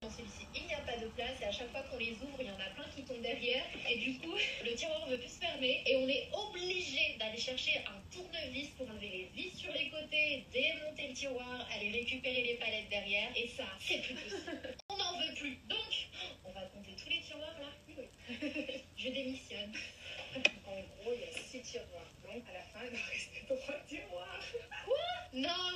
Dans celui-ci, il n'y a pas de place et à chaque fois qu'on les ouvre, il y en a plein qui tombent derrière. Et du coup, le tiroir ne veut plus se fermer et on est obligé d'aller chercher un tournevis pour enlever les vis sur les côtés, démonter le tiroir, aller récupérer les palettes derrière. Et ça, c'est plus possible. On n'en veut plus. Donc, on va compter tous les tiroirs là. Oui. Je démissionne. En gros, il y a 6 tiroirs. Donc, à la fin, il va rester 3 tiroirs. Quoi? Non.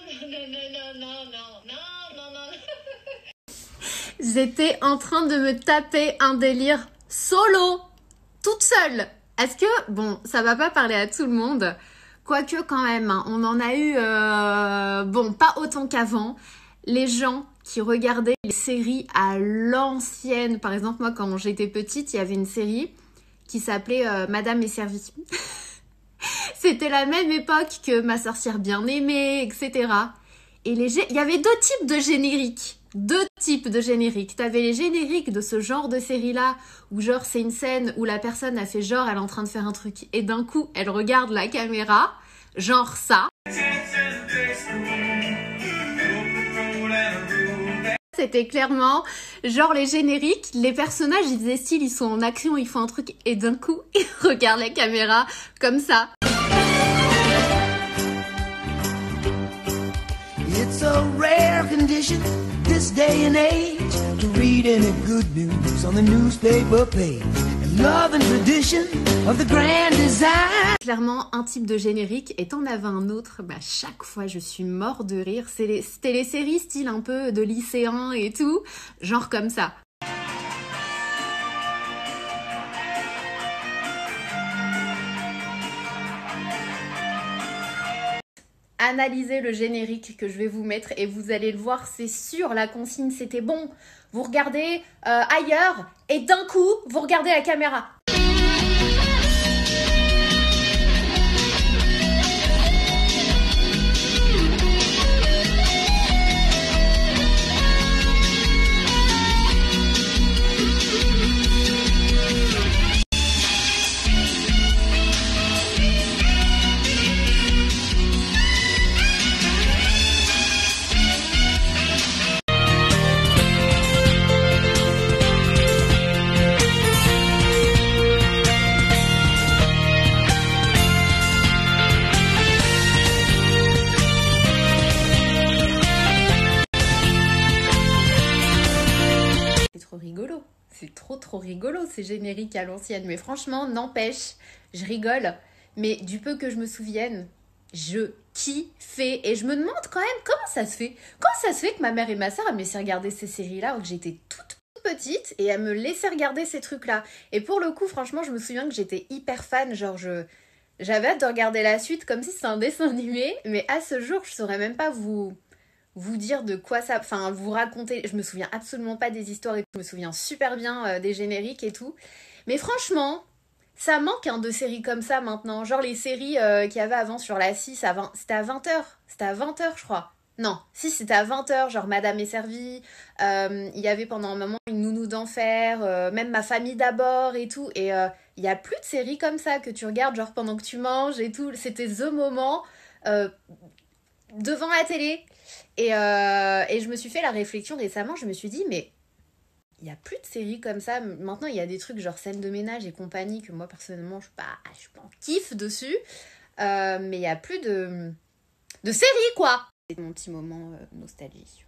J'étais en train de me taper un délire solo, toute seule. Est-ce que, bon, ça va pas parler à tout le monde, quoique quand même, hein, on en a eu, bon, pas autant qu'avant. Les gens qui regardaient les séries à l'ancienne, par exemple, moi, quand j'étais petite, il y avait une série qui s'appelait Madame est servie. C'était la même époque que Ma sorcière bien-aimée, etc. Et il y avait deux types de génériques. T'avais les génériques de ce genre de série-là, où genre c'est une scène où la personne a fait genre elle est en train de faire un truc, et d'un coup elle regarde la caméra, genre ça. C'était clairement genre les génériques, les personnages ils faisaient style, ils sont en action, ils font un truc, et d'un coup ils regardent la caméra comme ça. It's a rare condition this day and age to read any good news on the newspaper page. And love and tradition of the grand design. Clairement un type de générique, et t'en avais un autre, bah chaque fois je suis mort de rire. C'était les séries style un peu de lycéens et tout, genre comme ça. Analysez le générique que je vais vous mettre et vous allez le voir, c'est sûr, la consigne c'était bon. Vous regardez ailleurs et d'un coup, vous regardez la caméra. C'est trop rigolo ces génériques à l'ancienne. Mais franchement, n'empêche, je rigole. Mais du peu que je me souvienne, je kiffais. Et je me demande quand même comment ça se fait. Comment ça se fait que ma mère et ma soeur me laissaient regarder ces séries-là alors que j'étais toute petite et elles me laissaient regarder ces trucs-là. Et pour le coup, franchement, je me souviens que j'étais hyper fan. Genre, j'avais hâte de regarder la suite comme si c'était un dessin animé. Mais à ce jour, je saurais même pas vous dire de quoi ça... Enfin, vous raconter... Je me souviens absolument pas des histoires et je me souviens super bien des génériques et tout. Mais franchement, ça manque de séries comme ça maintenant. Genre les séries qu'il y avait avant sur la 6, c'était à 20h. C'était à 20h, je crois. Non, si, c'était à 20h, genre Madame est servie. Il y avait pendant un moment une nounou d'enfer, même Ma famille d'abord et tout. Et il y a plus de séries comme ça que tu regardes genre pendant que tu manges et tout. C'était the moment devant la télé. Et je me suis fait la réflexion récemment, je me suis dit, mais il n'y a plus de séries comme ça. Maintenant, il y a des trucs genre scène de ménage et compagnie que moi, personnellement, je suis pas en kiff dessus. Mais il n'y a plus de séries, quoi. C'est mon petit moment nostalgie.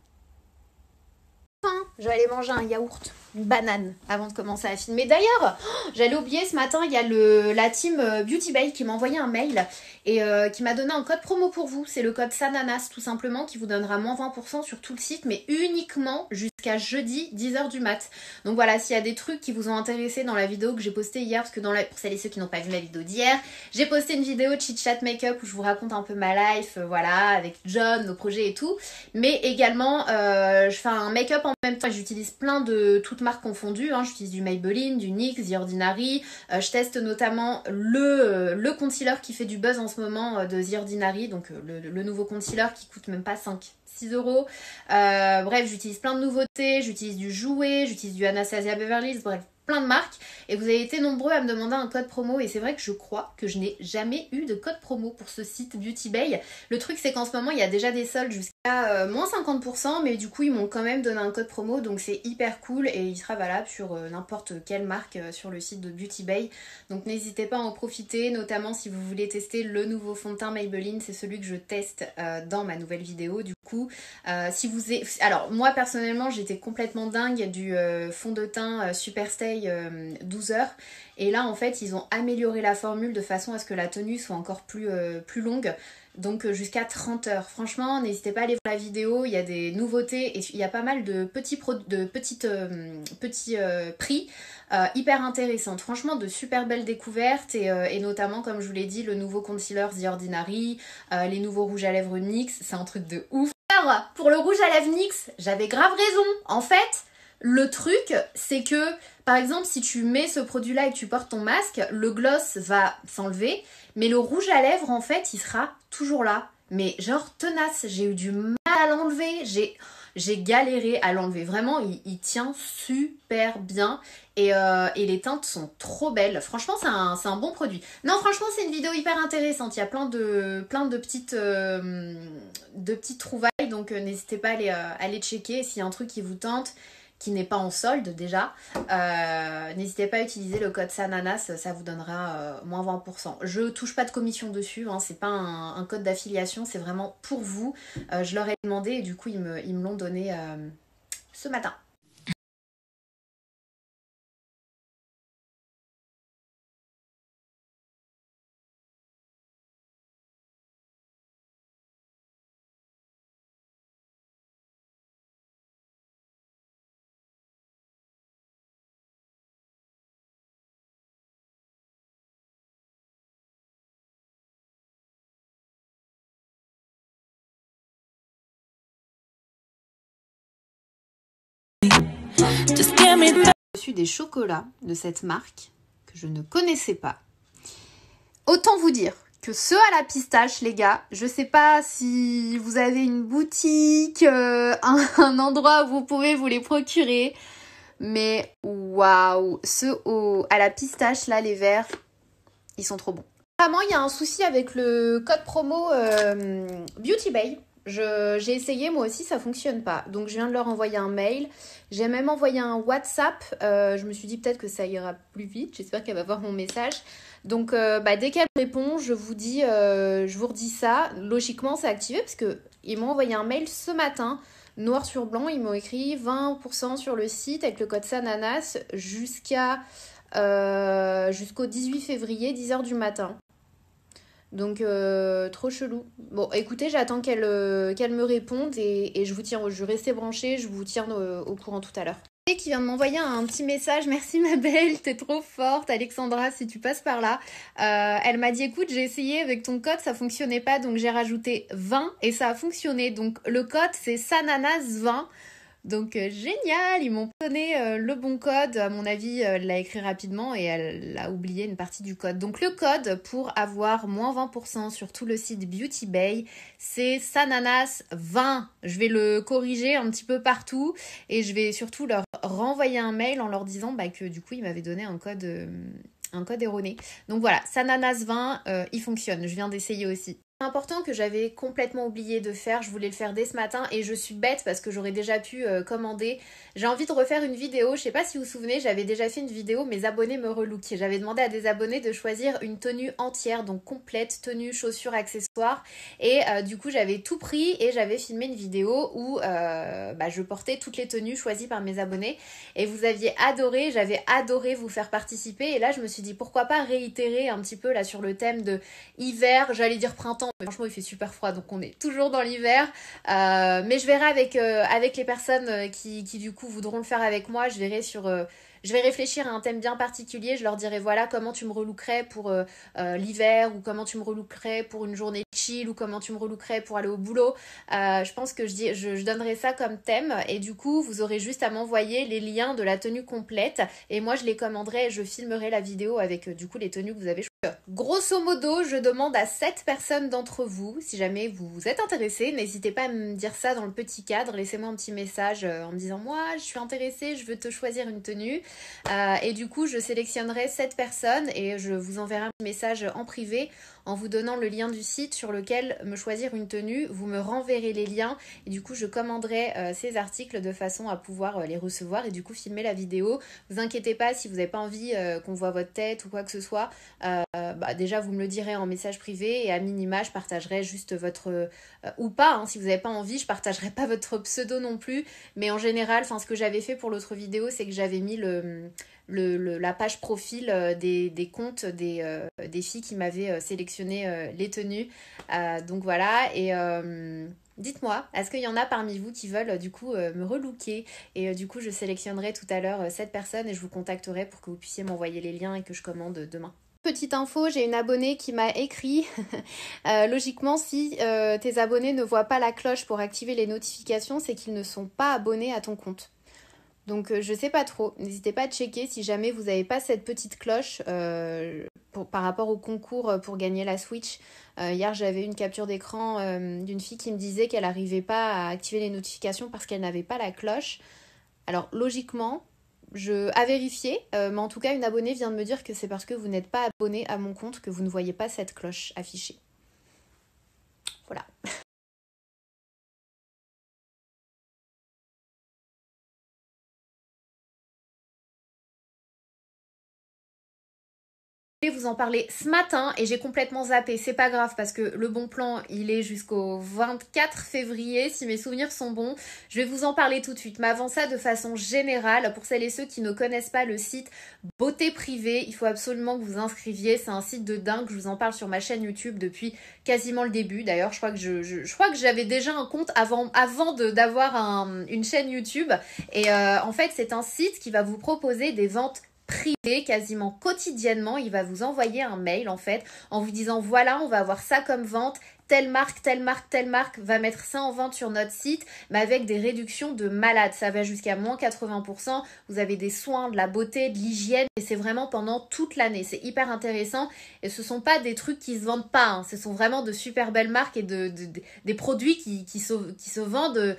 Enfin, je vais aller manger un yaourt, une banane, avant de commencer à filmer. D'ailleurs, j'allais oublier, ce matin, il y a la team Beauty Bay qui m'a envoyé un mail et qui m'a donné un code promo pour vous. C'est le code SANANAS, tout simplement, qui vous donnera moins 20% sur tout le site, mais uniquement jusqu'à jeudi 10h du mat. Donc voilà, s'il y a des trucs qui vous ont intéressé dans la vidéo que j'ai postée hier, parce que pour celles et ceux qui n'ont pas vu ma vidéo d'hier, j'ai posté une vidéo chit chat make-up où je vous raconte un peu ma life, voilà, avec John, nos projets et tout. Mais également, je fais un make-up en même temps. J'utilise plein de toutes marques confondues, hein. J'utilise du Maybelline, du NYX, The Ordinary. Je teste notamment le concealer qui fait du buzz en ce moment de The Ordinary, donc le nouveau concealer qui coûte même pas 6 euros. Bref, j'utilise plein de nouveautés, j'utilise du Jouet, j'utilise du Anastasia Beverly Hills, bref, plein de marques et vous avez été nombreux à me demander un code promo et c'est vrai que je crois que je n'ai jamais eu de code promo pour ce site Beauty Bay. Le truc c'est qu'en ce moment il y a déjà des soldes jusqu'à moins 50% mais du coup ils m'ont quand même donné un code promo donc c'est hyper cool et il sera valable sur n'importe quelle marque sur le site de Beauty Bay. Donc n'hésitez pas à en profiter, notamment si vous voulez tester le nouveau fond de teint Maybelline, c'est celui que je teste dans ma nouvelle vidéo du coup. Alors moi personnellement j'étais complètement dingue du fond de teint Superstay 12 heures et là en fait ils ont amélioré la formule de façon à ce que la tenue soit encore plus longue, donc jusqu'à 30 heures. Franchement n'hésitez pas à aller voir la vidéo, il y a des nouveautés et il y a pas mal de petits prix hyper intéressantes. Franchement de super belles découvertes et notamment comme je vous l'ai dit le nouveau concealer The Ordinary, les nouveaux rouges à lèvres NYX, c'est un truc de ouf. Alors, pour le rouge à lèvres NYX, j'avais grave raison. En fait, le truc, c'est que, par exemple, si tu mets ce produit-là et que tu portes ton masque, le gloss va s'enlever, mais le rouge à lèvres, en fait, il sera toujours là. Mais genre tenace, j'ai eu du mal à l'enlever, j'ai galéré à l'enlever. Vraiment, il tient super bien et les teintes sont trop belles. Franchement, c'est un bon produit. Non, franchement, c'est une vidéo hyper intéressante. Il y a plein de petites trouvailles, donc n'hésitez pas à aller checker s'il y a un truc qui vous tente, qui n'est pas en solde déjà. N'hésitez pas à utiliser le code SANANAS, ça vous donnera moins 20%. Je touche pas de commission dessus, hein, c'est pas un code d'affiliation, c'est vraiment pour vous. Je leur ai demandé et du coup ils me l'ont donné ce matin. J'ai reçu des chocolats de cette marque que je ne connaissais pas. Autant vous dire que ceux à la pistache, les gars, je sais pas si vous avez une boutique, un endroit où vous pouvez vous les procurer, mais waouh, ceux à la pistache, là, les verts, ils sont trop bons. Apparemment, il y a un souci avec le code promo Beauty Bay. J'ai essayé, moi aussi, ça fonctionne pas. Donc, je viens de leur envoyer un mail. J'ai même envoyé un WhatsApp. Je me suis dit peut-être que ça ira plus vite. J'espère qu'elle va voir mon message. Donc, dès qu'elle répond, je vous redis ça. Logiquement, c'est activé parce qu'ils m'ont envoyé un mail ce matin, noir sur blanc. Ils m'ont écrit 20% sur le site avec le code SANANAS jusqu'au 18 février, 10h du matin. Donc trop chelou. Bon écoutez, j'attends qu'elle me réponde et je vais rester branchée, je vous tiens au courant tout à l'heure. Et qui vient de m'envoyer un petit message, merci ma belle, t'es trop forte Alexandra si tu passes par là. Elle m'a dit écoute j'ai essayé avec ton code, ça fonctionnait pas donc j'ai rajouté 20 et ça a fonctionné. Donc le code c'est SANANAS20. Donc génial, ils m'ont donné le bon code, à mon avis elle l'a écrit rapidement et elle a oublié une partie du code. Donc le code pour avoir moins 20% sur tout le site Beauty Bay, c'est SANANAS20. Je vais le corriger un petit peu partout et je vais surtout leur renvoyer un mail en leur disant que du coup ils m'avaient donné un code erroné. Donc voilà, SANANAS20, il fonctionne, je viens d'essayer aussi. Important que j'avais complètement oublié de faire, je voulais le faire dès ce matin et je suis bête parce que j'aurais déjà pu commander. J'ai envie de refaire une vidéo, je sais pas si vous vous souvenez, j'avais déjà fait une vidéo, mes abonnés me relookaient. J'avais demandé à des abonnés de choisir une tenue entière, donc complète, tenue, chaussures, accessoires et du coup j'avais tout pris et j'avais filmé une vidéo où je portais toutes les tenues choisies par mes abonnés et vous aviez adoré, j'avais adoré vous faire participer et là je me suis dit pourquoi pas réitérer un petit peu là sur le thème de hiver, j'allais dire printemps. Franchement il fait super froid donc on est toujours dans l'hiver mais je verrai avec les personnes qui du coup voudront le faire avec moi. Je vais réfléchir à un thème bien particulier, je leur dirai voilà comment tu me relookerais pour l'hiver ou comment tu me relookerais pour une journée chill ou comment tu me relookerais pour aller au boulot. Je pense que je donnerai ça comme thème et du coup vous aurez juste à m'envoyer les liens de la tenue complète et moi je les commanderai et je filmerai la vidéo avec du coup les tenues que vous avez choisies. grosso modo, je demande à 7 personnes d'entre vous, si jamais vous êtes intéressés, n'hésitez pas à me dire ça dans le petit cadre, laissez-moi un petit message en me disant « Moi, je suis intéressée, je veux te choisir une tenue. » Et du coup, je sélectionnerai 7 personnes et je vous enverrai un message en privé en vous donnant le lien du site sur lequel me choisir une tenue. Vous me renverrez les liens et du coup, je commanderai ces articles de façon à pouvoir les recevoir et du coup, filmer la vidéo. Vous inquiétez pas si vous n'avez pas envie qu'on voit votre tête ou quoi que ce soit. Déjà, vous me le direz en message privé et à minima, je partagerai juste votre... ou pas, hein, si vous n'avez pas envie, je partagerai pas votre pseudo non plus. Mais en général, ce que j'avais fait pour l'autre vidéo, c'est que j'avais mis la page profil des comptes des filles qui m'avaient sélectionné les tenues. Donc voilà, et dites-moi, est-ce qu'il y en a parmi vous qui veulent du coup me relooker? Et du coup, je sélectionnerai tout à l'heure 7 personnes et je vous contacterai pour que vous puissiez m'envoyer les liens et que je commande demain. Petite info, j'ai une abonnée qui m'a écrit logiquement si tes abonnés ne voient pas la cloche pour activer les notifications, c'est qu'ils ne sont pas abonnés à ton compte. Donc je sais pas trop, n'hésitez pas à checker si jamais vous n'avez pas cette petite cloche par rapport au concours pour gagner la Switch. Hier j'avais une capture d'écran d'une fille qui me disait qu'elle n'arrivait pas à activer les notifications parce qu'elle n'avait pas la cloche. Alors logiquement, à vérifier, mais en tout cas une abonnée vient de me dire que c'est parce que vous n'êtes pas abonné à mon compte que vous ne voyez pas cette cloche affichée. Voilà. Je vais vous en parler ce matin et j'ai complètement zappé, c'est pas grave parce que le bon plan il est jusqu'au 24 février si mes souvenirs sont bons. Je vais vous en parler tout de suite, mais avant ça de façon générale, pour celles et ceux qui ne connaissent pas le site Beauté Privée, il faut absolument que vous inscriviez, c'est un site de dingue, je vous en parle sur ma chaîne YouTube depuis quasiment le début. D'ailleurs je crois que j'avais déjà un compte avant d'avoir une chaîne YouTube et en fait c'est un site qui va vous proposer des ventes privé quasiment quotidiennement. Il va vous envoyer un mail en fait en vous disant voilà on va avoir ça comme vente, telle marque va mettre ça en vente sur notre site mais avec des réductions de malade, ça va jusqu'à moins 80%, vous avez des soins, de la beauté, de l'hygiène et c'est vraiment pendant toute l'année, c'est hyper intéressant et ce sont pas des trucs qui se vendent pas, hein. Ce sont vraiment de super belles marques et des produits qui se vendent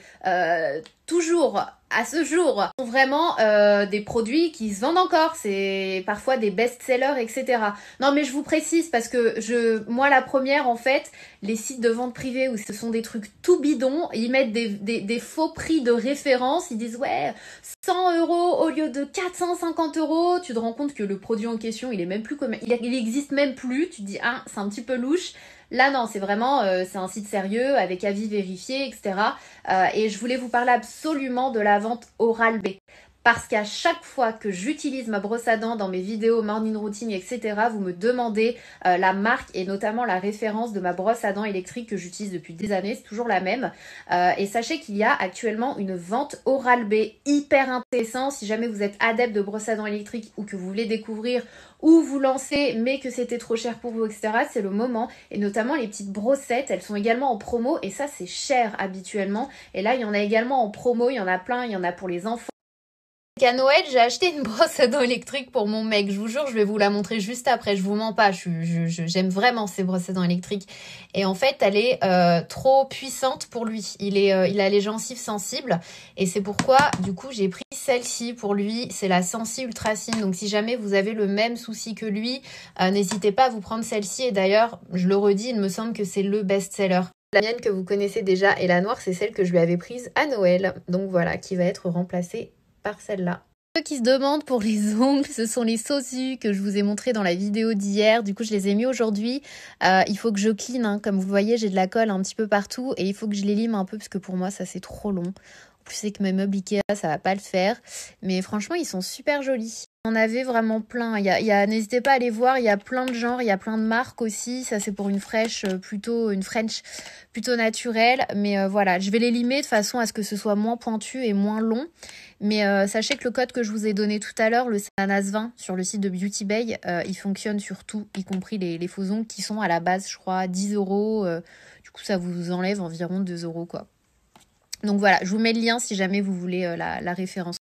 toujours à ce jour, sont vraiment des produits qui se vendent encore, c'est parfois des best-sellers, etc. Non mais je vous précise parce que moi la première en fait, les sites de vente privée où ce sont des trucs tout bidons, ils mettent des faux prix de référence, ils disent ouais 100 € au lieu de 450 €, tu te rends compte que le produit en question il est même plus comme il existe même plus, tu te dis ah c'est un petit peu louche. Là non, c'est vraiment c'est un site sérieux avec avis vérifié, etc. Et je voulais vous parler absolument de la vente Oral-B. Parce qu'à chaque fois que j'utilise ma brosse à dents dans mes vidéos, morning routine, etc., vous me demandez la marque et notamment la référence de ma brosse à dents électrique que j'utilise depuis des années, c'est toujours la même. Et sachez qu'il y a actuellement une vente Oral-B hyper intéressante. Si jamais vous êtes adepte de brosse à dents électrique ou que vous voulez découvrir ou vous lancer mais que c'était trop cher pour vous, etc., c'est le moment. Et notamment les petites brossettes, elles sont également en promo et ça c'est cher habituellement. Et là il y en a également en promo, il y en a plein, il y en a pour les enfants. À Noël, j'ai acheté une brosse à dents électrique pour mon mec. Je vous jure, je vais vous la montrer juste après. Je vous mens pas. J'aime vraiment ces brosses à dents électriques. Et en fait, elle est trop puissante pour lui. Il a les gencives sensibles. Et c'est pourquoi, du coup, j'ai pris celle-ci pour lui. C'est la Sensi Ultracine. Donc, si jamais vous avez le même souci que lui, n'hésitez pas à vous prendre celle-ci. Et d'ailleurs, je le redis, il me semble que c'est le best-seller. La mienne que vous connaissez déjà et la noire, c'est celle que je lui avais prise à Noël. Donc voilà, qui va être remplacée par celle-là. Ceux qui se demandent pour les ongles, ce sont les Sosu que je vous ai montré dans la vidéo d'hier. Du coup, je les ai mis aujourd'hui. Il faut que je clean, hein. Comme vous voyez, j'ai de la colle un petit peu partout et il faut que je les lime un peu parce que pour moi, ça c'est trop long. En plus, c'est que mes meubles Ikea, ça va pas le faire. Mais franchement, ils sont super jolis. On avait vraiment plein. N'hésitez pas à aller voir, il y a plein de genres, il y a plein de marques aussi. Ça, c'est pour une French plutôt naturelle. Mais voilà, je vais les limer de façon à ce que ce soit moins pointu et moins long. Mais sachez que le code que je vous ai donné tout à l'heure, le Sananas20 sur le site de Beauty Bay, il fonctionne sur tout, y compris les faux ongles qui sont à la base, je crois, 10 €. Du coup, ça vous enlève environ 2 € quoi. Donc voilà, je vous mets le lien si jamais vous voulez la référence.